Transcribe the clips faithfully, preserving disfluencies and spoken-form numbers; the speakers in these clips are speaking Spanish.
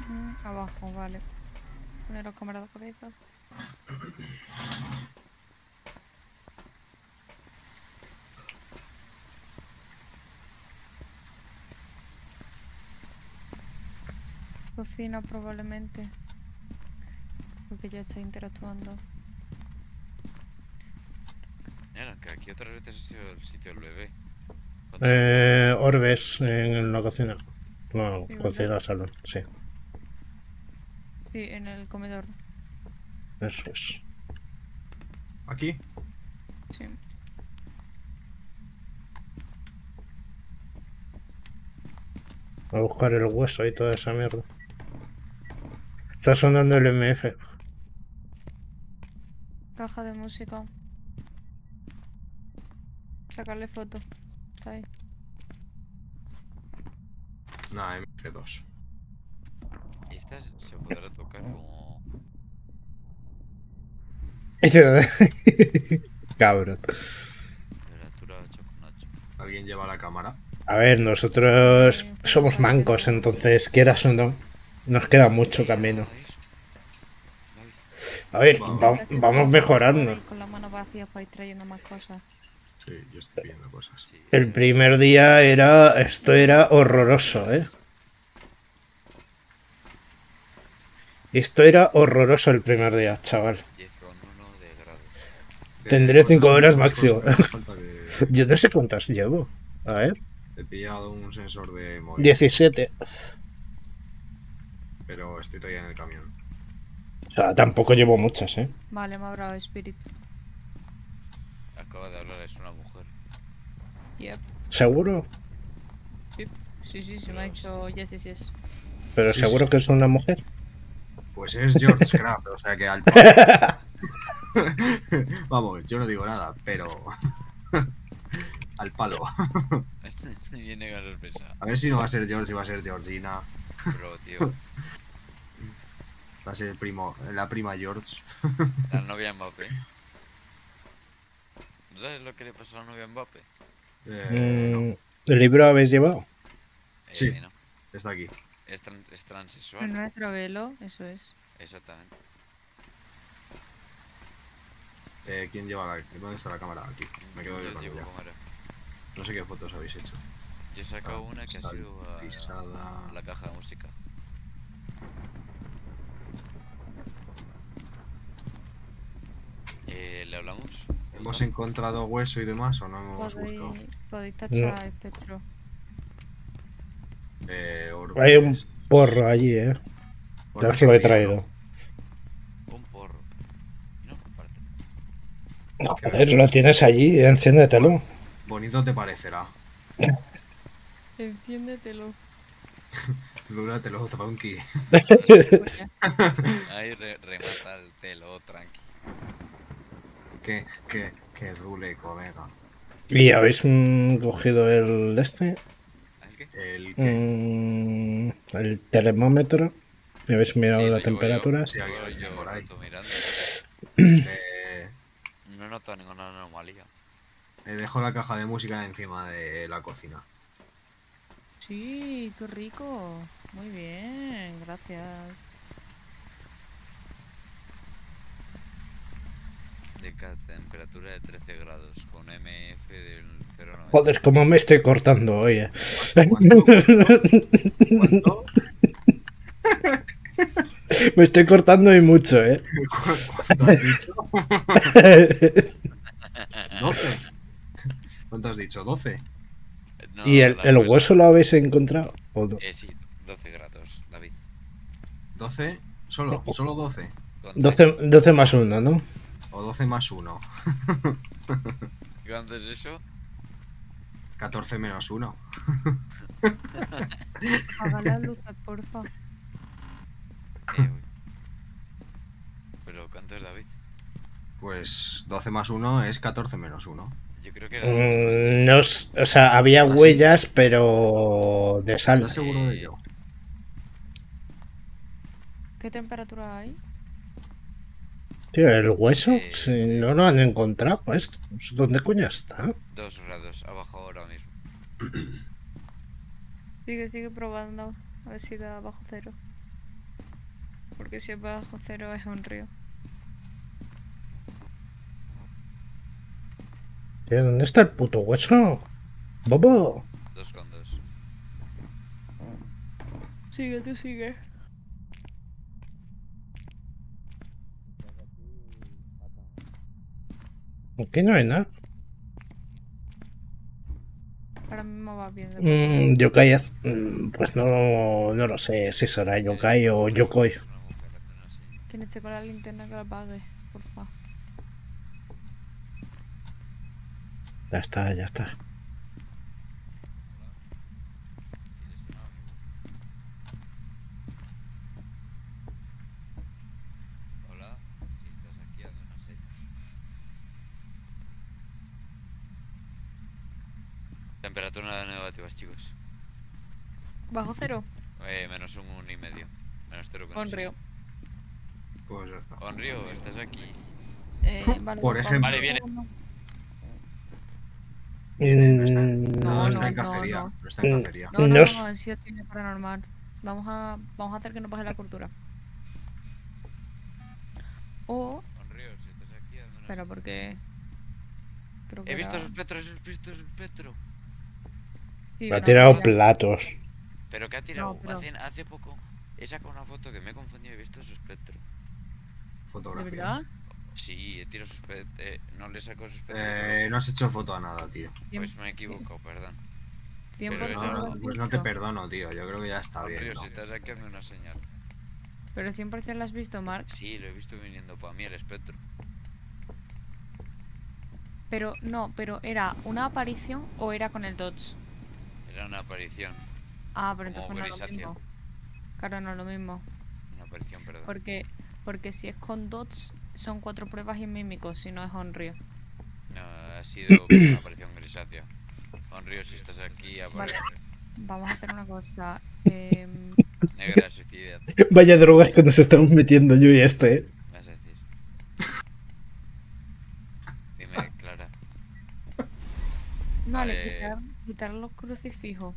Mm, abajo, vale. Poner la cámara de cabeza. Cocina probablemente. Porque ya está interactuando. Mira, que aquí otra vez ha sido el sitio del bebé. Eh, Orbes en la cocina. No, Sí, ¿verdad? cocina, salón, sí. Sí, en el comedor. Eso es. ¿Aquí? Sí. Voy a buscar el hueso y toda esa mierda. Está sonando el M F. Caja de música. Sacarle foto. Está ahí. Nada, M F dos. Y esta se podrá tocar como... Cabrón. Temperatura ocho con ocho. ¿Alguien lleva la cámara? A ver, nosotros Sí, somos pero mancos, parece- entonces quieras o no, nos queda mucho camino. A ver, Vamos. va- Es que vamos vas a estar mejorando. ahí con la mano vacía para ir trayendo más cosas. Sí, yo estoy pidiendo cosas. Sí, El primer día era... Esto era horroroso, ¿eh? Esto era horroroso el primer día, chaval. diez con uno de grados. De Tendré cosas cinco horas muchas máximo. cosas, me hace falta que Yo no sé cuántas llevo. A ver. he pillado un sensor de móvil, diecisiete. pero estoy todavía en el camión. O sea, tampoco llevo muchas, ¿eh? Vale, me ha hablado Spirit. Acaba de hablar, es una mujer. Yep. ¿Seguro? Sí, sí, se me ha dicho yes, yes, yes. ¿Pero Sí, seguro sí. que es una mujer? Pues es George Crab, o sea que al palo. Vamos, yo no digo nada, pero al palo. Viene con sorpresa. A ver si no va a ser George y va a ser Georgina. Pero, tío, Va a ser el primo, la prima George. la novia Mbappé. ¿No sabes lo que le pasó a la novia Mbappé? Eh, no, Mm, ¿El libro habéis llevado? Eh, Sí. no. está aquí. Es, tran- es En transexual. nuestro velo, eso es. Exactamente. Eh, ¿Quién lleva la... ¿Dónde está la cámara? Aquí. Me quedo Yo yo con llevo ella. cámara. No sé qué fotos habéis hecho. Yo he sacado Ah, una que ha sal- sido a, pisada. a la caja de música. Eh, ¿Le hablamos? ¿Hemos encontrado hueso y demás o no hemos buscado? Podéis, podéis tachar espectro. Eh, Hay un Orbes. porro allí, ¿eh? Ya Orbes os lo he que traído. Un porro. Y no comparte. No, joder, lo tienes allí, enciéndetelo. Bonito te parecerá. Enciéndetelo. Dúratelo, tronqui. Ahí re- remata el telo, tranqui. Que, que, que dule, colega. ¿Y habéis mm, cogido el este? ¿El qué? El que... Mm, el termómetro. ¿Y habéis mirado Sí, lo la llevo yo. temperatura? Sí, aquí Llevo lo tiene yo por ahí. rato mirando. Eh, No he notado ninguna anomalía. eh, dejo la caja de música encima de la cocina. Sí, qué rico. Muy bien, gracias. De ca- temperatura de trece grados con M F del cero coma noventa. Joder, cómo me estoy cortando hoy, eh. ¿Cuánto? ¿Cuánto? Me estoy cortando y mucho, eh. ¿Cuánto has dicho? ¿doce? ¿Cuánto has dicho? ¿doce? No, ¿Y el, la el cosa- hueso lo habéis encontrado? ¿O no? Eh, sí, doce grados, David. ¿doce? ¿Solo? ¿Solo doce? Con doce, doce más uno, ¿no? ¿O doce más uno? ¿Cuánto es eso? catorce menos uno. Apaga las luces, porfa. Eh, uy. Pero ¿cuánto es David? Pues doce más uno es catorce menos uno. Yo creo que era Mm, no, s- o sea, había ¿Ah, sí? huellas, pero de sal. ¿Estás seguro de ello? ¿Qué temperatura hay? Tío, el hueso, Eh, si no lo han encontrado esto. ¿Dónde coño está? dos grados, abajo ahora mismo. Sigue, sigue probando. A ver si da bajo cero. porque si es bajo cero es un río. Tío, ¿dónde está el puto hueso? ¡Bobo! Dos con dos. Sigue, tú sigue. Aquí no hay nada. Ahora mismo va bien. de Mm, yokai, haz- mm, pues no, no lo sé si será yokai o yokoi. Es una mujer, hace una señal. ¿Quién esté con la linterna que la apague? Porfa. Ya está, ya está. ¿Tienes un amigo? Hola, si estás aquí, hazme una señal. Temperatura negativas, chicos. ¿Bajo cero? Eh, menos un, un y medio. Menos cero coma Con río. Pues ya está. Onryo, estás aquí. Eh, vale, Por vamos. ejemplo. Vale, viene. No está, Mm, no, No, está en no, cacería. no. No, está en Mm. cacería. No, no, No es- no, en sí tiene paranormal. Vamos a, vamos a hacer que nos baje la cultura. O... Onryo, si estás aquí, hazme una Espera, señal. porque... Creo que He visto era- el espectro, he visto el espectro. Sí, Me ha una tirado movida. platos. Pero que ha tirado pero- hace, hace poco. He sacado una foto que me he confundido y he visto su espectro. ¿De Fotografía. verdad? Sí, he tirado su espectro. Eh, no le saco su espectro. Eh, no has hecho foto a nada, tío. Pues me he equivocado, perdón. cien por pero ciento eso lo No, has pues no te visto. perdono, tío. Yo creo que ya está bien. Onryo, ¿no? si estás aquí, hazme una señal. Pero cien por ciento lo has visto, Mark. Sí, lo he visto viniendo para mí el espectro. Pero no, pero ¿era una aparición o era con el Dodge? Era una aparición. Ah, pero Como entonces no es lo grisáceo. mismo. Claro, no es lo mismo. Una aparición, perdón. Porque, porque si es con Dodge son cuatro pruebas y mímicos, si no es Onryo. No, ha sido una aparición grisácea. Onryo, si estás aquí, aparece. Vamos a hacer una cosa. em, Negra, suicídate. Vaya drogas que nos estamos metiendo yo y este, eh. ¿Me vas a decir? Dime, Clara. vale, Vale. quitar, quitar los crucifijos.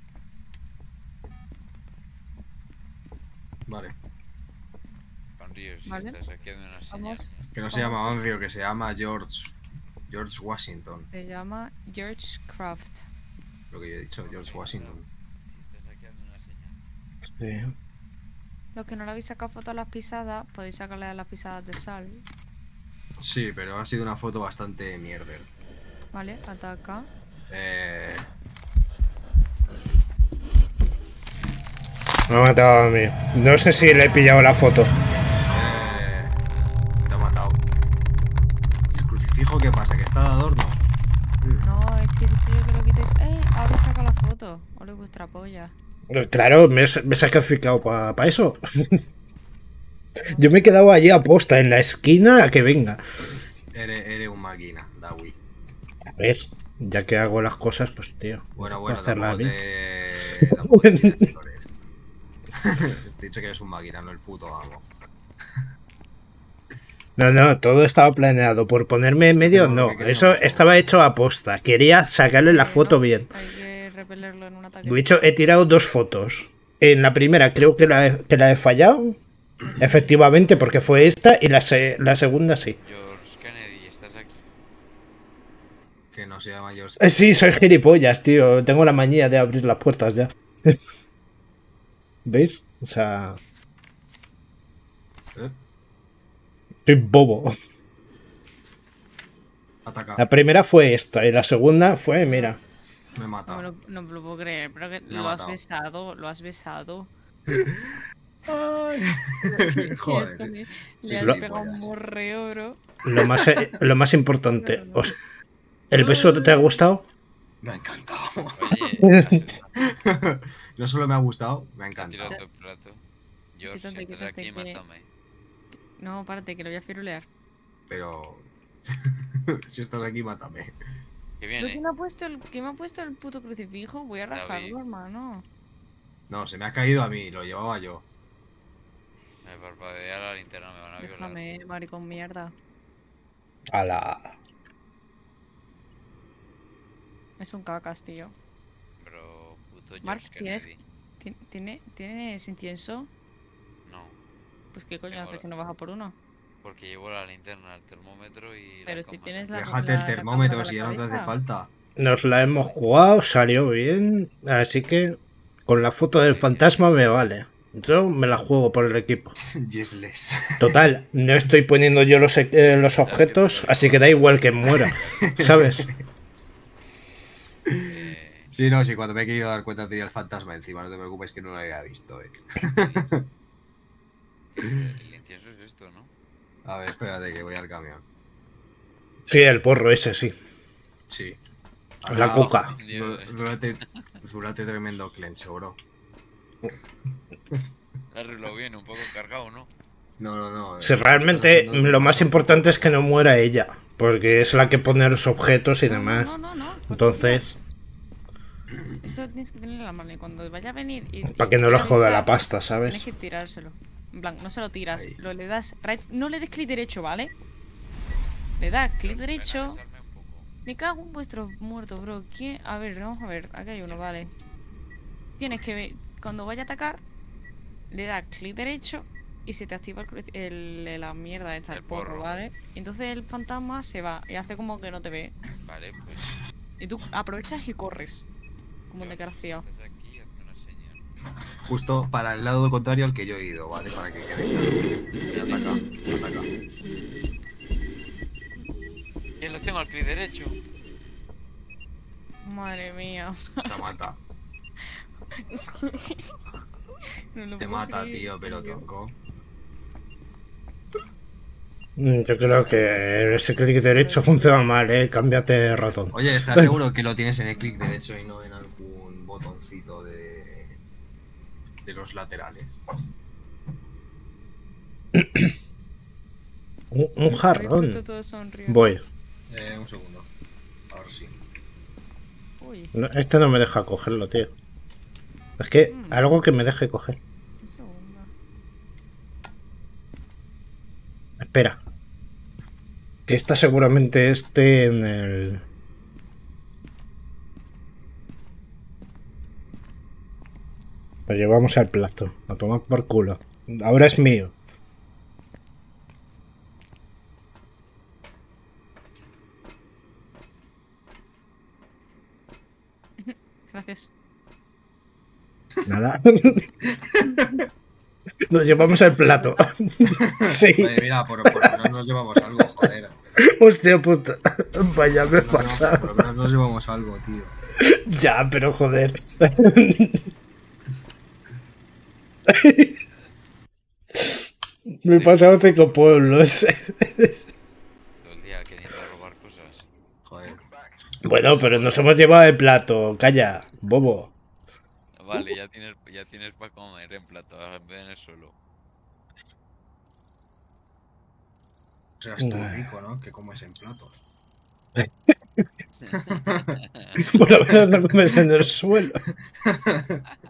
Vale. Onryo, si Vale. estás aquí, hazme una señal. Vamos. Que no se Vamos. llama Onryo, que se llama George. George Washington. Se llama George Craft. Lo que yo he dicho, George Washington. Si estás aquí, hazme una señal. Sí. Los que no le habéis sacado foto a las pisadas, podéis sacarle a las pisadas de sal. Sí, pero ha sido una foto bastante mierder. Vale, ataca. Eh, Me ha matado a mí. No sé si le he pillado la foto. eh, te ha matado. ¿Y el crucifijo qué pasa? ¿Que está de adorno? No, es que quiero que lo quitéis. ¡Eh! Ahora saca la foto. Ole vuestra polla. Claro, me, he- me he sacrificado para eso. Yo me he quedado allí a posta, en la esquina, a que venga. Eres, eres un máquina, Dawi. A ver, ya que hago las cosas, pues tío. Bueno, tengo que bueno, hacerlas tampoco bien. te... tampoco te tires flores. Te he dicho que eres un máquina, no el puto amo. No, no, todo estaba planeado. Por ponerme en medio, No, no. que quería Eso mucho. estaba hecho a posta. Quería sacarle la Eh, foto no, bien. Hay que repelerlo en un ataque. De hecho, he tirado dos fotos. En la primera creo que la he, que la he fallado. Efectivamente, porque fue esta. Y la, se- la segunda sí. George Kennedy, estás aquí. Que no se llama George. Eh, Sí, soy gilipollas, tío. Tengo la manía de abrir las puertas ya. ¿Veis? O sea, ¿Eh? soy bobo. Ataca. La primera fue esta. Y la segunda fue, mira. Me he No, me matado. lo, no me lo puedo creer, pero que Me ha lo has matado. besado, lo has besado. Ay. Le has Joder. comido- qué Le has gilipollas. pegado un morreo, bro. Lo más, eh, lo más importante. os- ¿El beso te ha gustado? Me ha encantado. Oye, No solo me ha gustado, me ha has tirado encantado. tu plato. George, Quítate, si estás quítate, aquí, que- mátame. No, párate, que lo voy a firulear. Pero. Si estás aquí, mátame. Que ¿Pero viene. quién me ha puesto el, quién me ha puesto el puto crucifijo? Voy a David. rajarlo, hermano. No, se me ha caído a mí, lo llevaba yo. Me parpadea la linterna, me van a violar. Déjame, maricón mierda. Ala. Es un cacas, tío. Bro, puto Mark, George ¿tienes- Kennedy. ¿Tien- ¿Tiene, ¿Tienes incienso? No. Pues qué coño Tengo haces la- que no baja por uno. Porque llevo la linterna, el termómetro y Pero la si cámara. tienes la Déjate la- el la termómetro cámara si de ya la no te hace cabeza. falta. Nos la hemos jugado, salió bien. Así que con la foto del fantasma me vale. Yo me la juego por el equipo. Yesless. Total, no estoy poniendo yo los, eh, los objetos, así que da igual que muera. ¿Sabes? Eh, Sí, no, sí, cuando me he querido dar cuenta tenía el fantasma encima, no te preocupes que no lo había visto, eh. el incienso es esto, ¿no? A ver, espérate que voy al camión. Sí, el porro ese, sí. Sí. La coca. Durante, durante tremendo clencho, bro. Arreglo bien, un poco cargado, ¿no? No, no, no. Si eh, realmente estás haciendo lo más demasiado importante es que no muera ella, porque es la que pone los objetos y No, no, demás. no, no, no. Entonces, Eso tienes que tener en la mano. Y cuando vaya a venir. Y, para y que no le quiera joda la avisar, pasta, Tienes ¿sabes? que tirárselo. En plan, no se lo tiras. Ahí. Lo le das. right- No le des clic derecho, ¿vale? Le das clic Ven a derecho. besarme un poco. Me cago en vuestros muertos, bro. ¿Quién? A ver, vamos a ver. Aquí hay uno, vale. Tienes que ver. Cuando vaya a atacar, le das clic derecho y se te activa el, cru- el- la mierda esta, el, El porro, porro. ¿vale? Entonces el fantasma se va y hace como que no te ve. Vale, pues. Y tú aprovechas y corres. Como un Dios, desgraciado. Estás aquí, hazme una señal. justo para el lado contrario al que yo he ido, ¿vale? Para que quede claro. Ataca, ataca. Bien, lo tengo al clic derecho. Madre mía. Te mata. No lo Te puedo mata, creer, tío, pero tronco. Mm, Yo creo que ese clic derecho funciona mal, eh. Cámbiate de ratón. Oye, ¿estás seguro que lo tienes en el clic derecho y no en algún botoncito de, de los laterales? Un, un Habéis jarrón. puesto todo sonriendo. Voy. Eh, un segundo. Ahora sí. Uy, No, este no me deja cogerlo, tío. Es que Mm. algo que me deje coger. un segundo. Espera. Que esta seguramente esté en el... Lo llevamos al plato. A tomar por culo. Ahora es mío. Gracias. Nada. Nos llevamos al plato. Sí. Oye, mira, por, por lo menos nos llevamos algo, joder. Hostia puta. Vaya, me he Nos llevamos- pasado. por lo menos nos llevamos algo, tío. Ya, pero joder. Me he pasado cinco pueblos. Todo el día queriendo robar cosas. Joder. Bueno, pero nos hemos llevado el plato. Calla, bobo. Vale, ya tienes, ya tienes para comer en plato, en vez en el suelo. Serás tú rico, ¿no? Que comes en platos. Por lo menos no comes en el suelo.